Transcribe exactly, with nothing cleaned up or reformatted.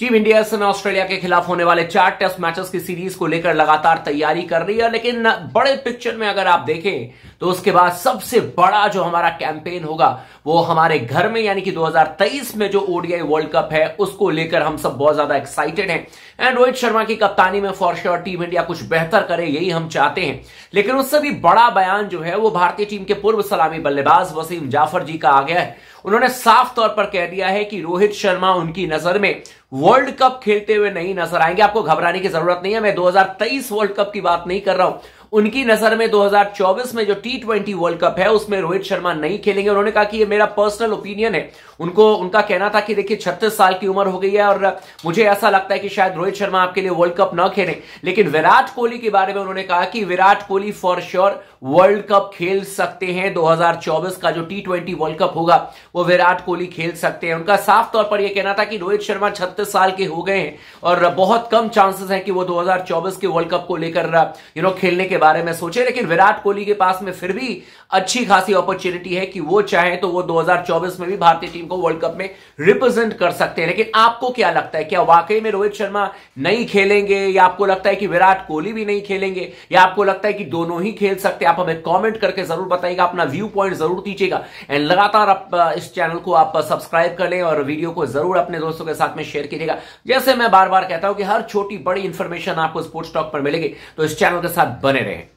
Team India इस समय Australia के खिलाफ होने वाले चार टेस्ट मैचेस की सीरीज को लेकर लगातार तैयारी कर रही है, लेकिन बड़े पिक्चर में अगर आप देखें तो उसके बाद सबसे बड़ा जो हमारा कैंपेन होगा वो हमारे घर में, यानी कि दो हज़ार तेईस में जो ओडीआई वर्ल्ड कप है उसको लेकर हम सब बहुत ज्यादा एक्साइटेड हैं। एंड रोहित शर्मा की कप्तानी में फॉर श्योर टीम इंडिया कुछ बेहतर करे, यही हम चाहते हैं। लेकिन उससे भी बड़ा बयान जो है वो भारतीय टीम के पूर्व सलामी बल्लेबाज वसीम जाफर जी का आ गया है। उन्होंने साफ तौर पर कह दिया है कि रोहित शर्मा उनकी नजर में वर्ल्ड कप खेलते हुए नहीं नजर आएंगे। आपको घबराने की जरूरत नहीं है, मैं दो हज़ार तेईस वर्ल्ड कप की बात नहीं कर रहा हूं। उनकी नजर में दो हज़ार चौबीस में जो टी ट्वेंटी वर्ल्ड कप है उसमें रोहित शर्मा नहीं खेलेंगे। उन्होंने कहा कि ये मेरा पर्सनल ओपिनियन है। उनको उनका कहना था कि देखिए छत्तीस साल की उम्र हो गई है और मुझे ऐसा लगता है कि शायद रोहित शर्मा आपके लिए वर्ल्ड कप न खेलें। लेकिन विराट कोहली के बारे में उन्होंने कहा कि Virat Kohli for sure world cup खेल सकते हैं। दो हज़ार चौबीस का जो टी ट्वेंटी वर्ल्ड कप होगा वो विराट कोहली खेल सकते हैं। उनका साफ तौर पर यह कहना था कि रोहित शर्मा छत्तीस साल के हो गए हैं और बहुत कम चांसेस हैं कि वो दो हज़ार चौबीस के वर्ल्ड कप को लेकर यू नो खेलने के बारे में सोचे। लेकिन विराट कोहली के पास में फिर भी अच्छी खासी अपॉर्चुनिटी है कि वो चाहे तो वो दो हज़ार चौबीस में भी भारतीय टीम को वर्ल्ड कप में रिप्रेजेंट कर सकते हैं। लेकिन आपको क्या लगता है, क्या वाकई में रोहित शर्मा नहीं खेलेंगे, या आपको लगता है कि विराट कोहली भी नहीं खेलेंगे, या आपको लगता है कि दोनों ही खेल सकते हैं? आप हमें कमेंट करके जरूर बताइएगा, अपना व्यू पॉइंट जरूर दीजिएगा। एंड लगातार आप इस चैनल को आप सब्सक्राइब कर लें और वीडियो को जरूर अपने दोस्तों के साथ में शेयर कीजिएगा। जैसे मैं बार बार कहता हूं कि हर छोटी बड़ी इंफॉर्मेशन आपको स्पोर्ट्स टॉक पर मिलेगी, तो इस चैनल के साथ बने रहें।